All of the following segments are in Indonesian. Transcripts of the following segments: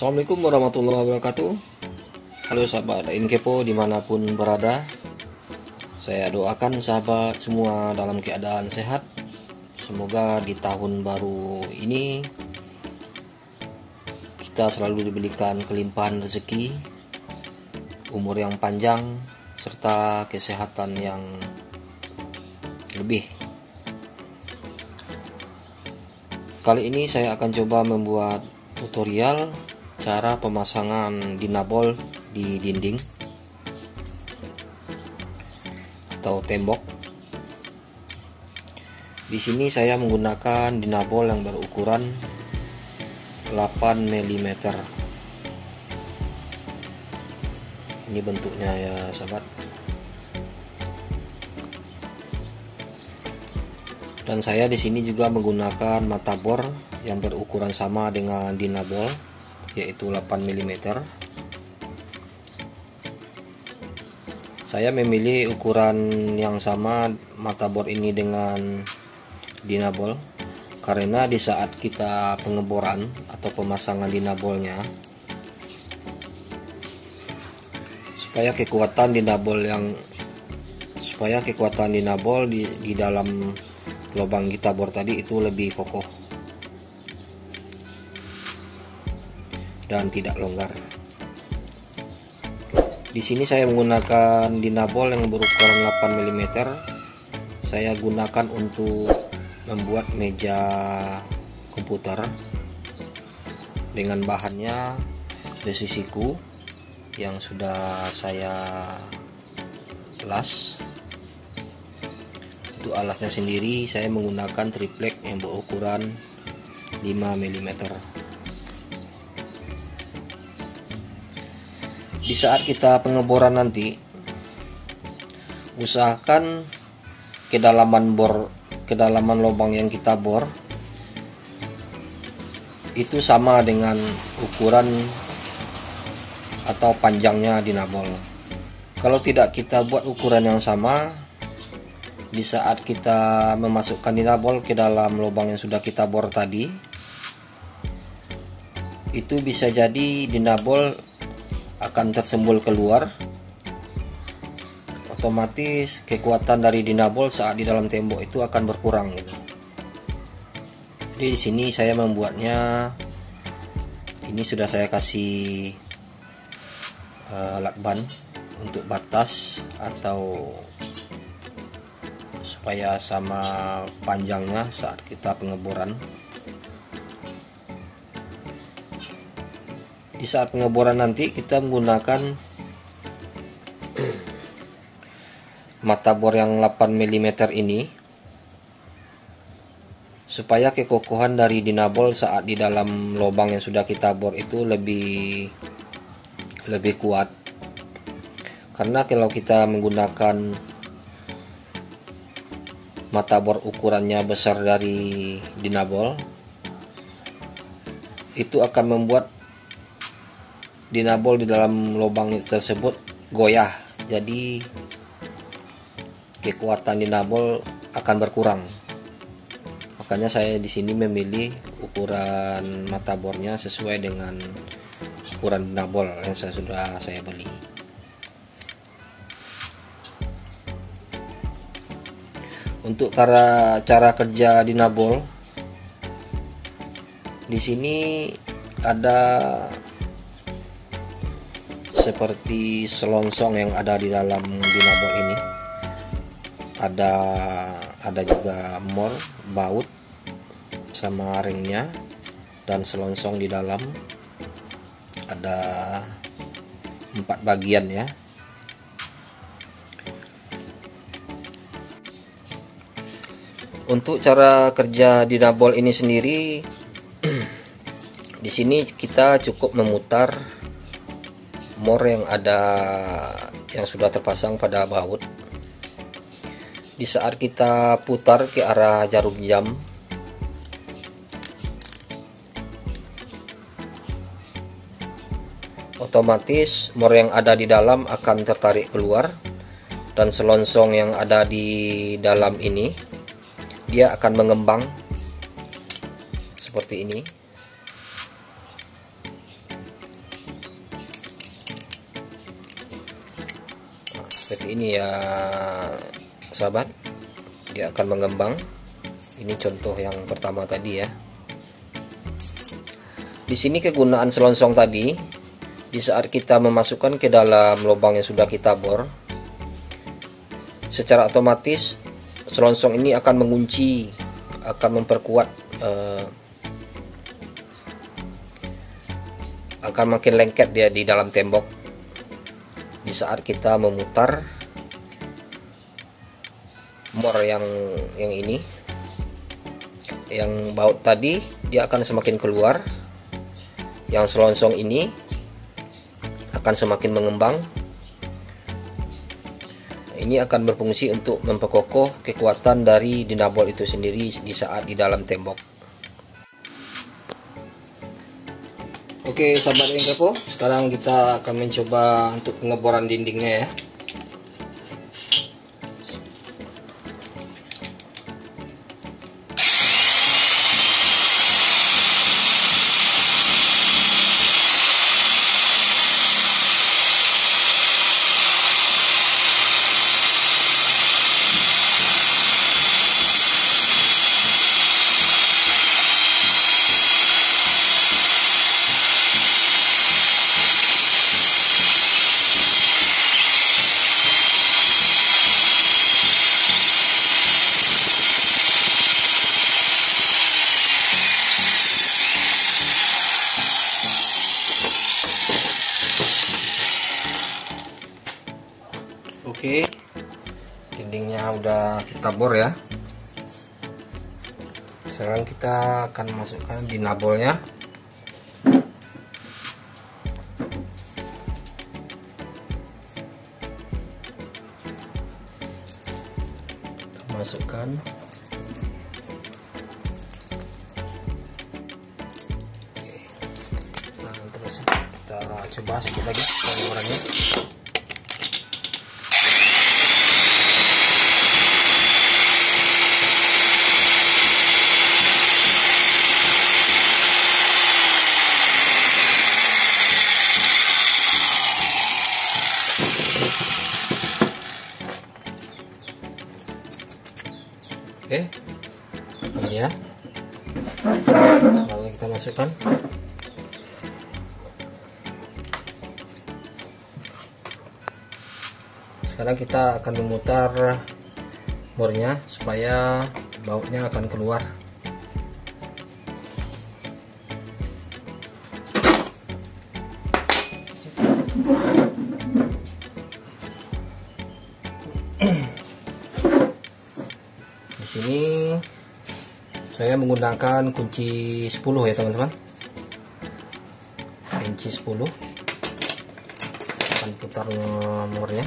Assalamualaikum warahmatullahi wabarakatuh. Halo sahabat Inkepo dimanapun berada. Saya doakan sahabat semua dalam keadaan sehat. Semoga di tahun baru ini kita selalu diberikan kelimpahan rezeki, umur yang panjang, serta kesehatan yang lebih. Kali ini saya akan coba membuat tutorial cara pemasangan dinabol di dinding atau tembok. Di sini saya menggunakan dinabol yang berukuran 8 mm. Ini bentuknya ya sahabat. Dan saya di sini juga menggunakan mata bor yang berukuran sama dengan dinabol, yaitu 8 mm. Saya memilih ukuran yang sama mata bor ini dengan dinabol karena di saat kita pengeboran atau pemasangan dinabolnya, supaya kekuatan dinabol di dalam lubang kita bor tadi itu lebih kokoh dan tidak longgar. Di sini saya menggunakan dinabol yang berukuran 8 mm. Saya gunakan untuk membuat meja komputer dengan bahannya besi siku yang sudah saya las. Untuk alasnya sendiri saya menggunakan triplek yang berukuran 5 mm. Di saat kita pengeboran nanti, usahakan kedalaman lubang yang kita bor itu sama dengan ukuran atau panjangnya dinabol. Kalau tidak kita buat ukuran yang sama, di saat kita memasukkan dinabol ke dalam lubang yang sudah kita bor tadi, itu bisa jadi dinabol akan tersembul keluar. Otomatis kekuatan dari dinabol saat di dalam tembok itu akan berkurang gitu. Jadi di sini saya membuatnya, ini sudah saya kasih lakban untuk batas atau supaya sama panjangnya saat kita pengeboran. Di saat pengeboran nanti kita menggunakan mata bor yang 8 mm ini supaya kekokohan dari dinabol saat di dalam lubang yang sudah kita bor itu lebih kuat. Karena kalau kita menggunakan mata bor ukurannya besar dari dinabol, itu akan membuat dinabol di dalam lubang tersebut goyah. Jadi kekuatan dinabol akan berkurang. Makanya saya di sini memilih ukuran mata bornya sesuai dengan ukuran dinabol yang sudah saya beli. Untuk cara kerja dinabol, di sini ada seperti selongsong yang ada di dalam dinabol ini. Ada juga mor, baut, sama ringnya, dan selongsong di dalam. Ada 4 bagian ya. Untuk cara kerja dinabol ini sendiri, di sini kita cukup memutar mor yang sudah terpasang pada baut. Di saat kita putar ke arah jarum jam, otomatis mor yang ada di dalam akan tertarik keluar, dan selongsong yang ada di dalam ini dia akan mengembang seperti ini. ini ya sahabat, dia akan mengembang. Ini contoh yang pertama tadi ya. Di sini kegunaan selongsong tadi, di saat kita memasukkan ke dalam lubang yang sudah kita bor, secara otomatis selongsong ini akan mengunci, akan memperkuat, akan makin lengket dia di dalam tembok. Di saat kita memutar mor yang ini, yang baut tadi, dia akan semakin keluar. Yang selongsong ini akan semakin mengembang. Ini akan berfungsi untuk memperkokoh kekuatan dari dinabol itu sendiri di saat di dalam tembok. Oke sahabat yang kepo, sekarang kita akan mencoba untuk pengeboran dindingnya ya. Oke, dindingnya udah kita bor ya. Sekarang kita akan masukkan dinabolnya. Kita masukkan. Oke. Nah, terus kita coba sedikit lagi pengeborannya. Oke, ini ya. Lalu kita masukkan. Sekarang kita akan memutar mornya supaya bautnya akan keluar. Di sini saya menggunakan kunci 10 ya teman-teman. Kunci 10. Akan putar nomornya.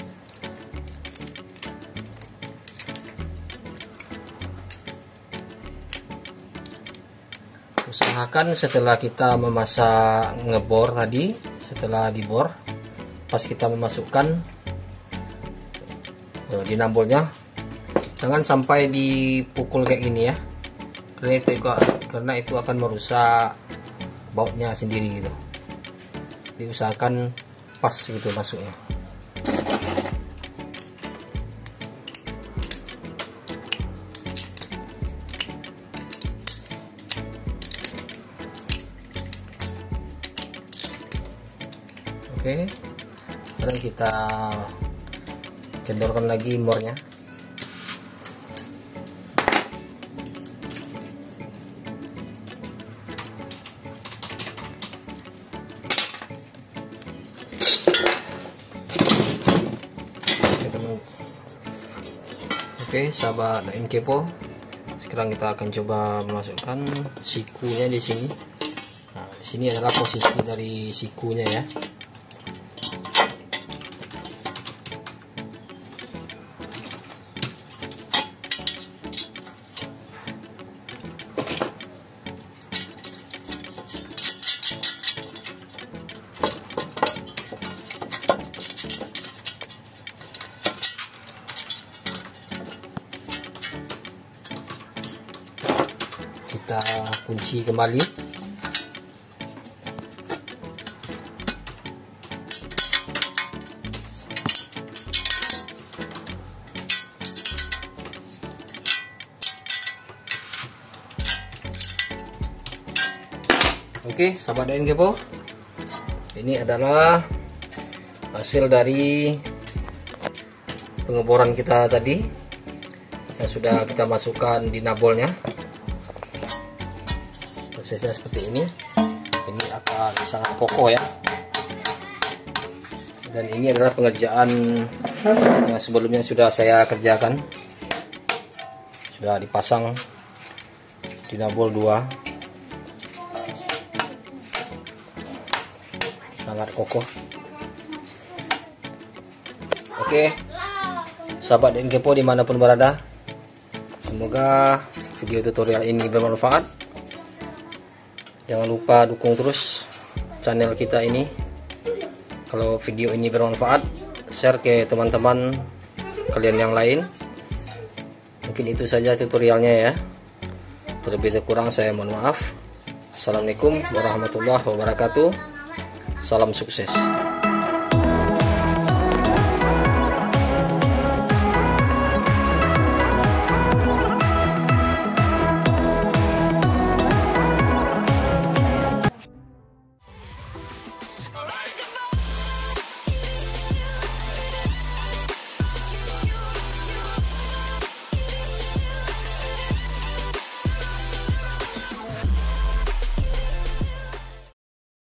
Usahakan setelah kita memasak ngebor tadi, setelah dibor, pas kita memasukkan dinambolnya, jangan sampai dipukul kayak gini ya, karena itu akan merusak bautnya sendiri gitu. Diusahakan pas gitu masuknya. Oke, sekarang kita kendorkan lagi mornya. Oke, sahabat dan kepo, sekarang kita akan coba memasukkan sikunya di sini. Nah, di sini adalah posisi dari sikunya ya. Kita kunci kembali. Oke, sahabat DN Kepo, ini adalah hasil dari pengeboran kita tadi yang sudah kita masukkan di nabolnya. Prosesnya seperti ini akan sangat kokoh ya. Dan ini adalah pengerjaan yang sebelumnya sudah saya kerjakan, sudah dipasang di nabol 2, sangat kokoh. Oke, sahabat DN Kepo dimanapun berada, semoga video tutorial ini bermanfaat. Jangan lupa dukung terus channel kita ini. Kalau video ini bermanfaat, share ke teman-teman kalian yang lain. Mungkin itu saja tutorialnya ya. Terlebih kurang saya mohon maaf. Assalamualaikum warahmatullahi wabarakatuh. Salam sukses.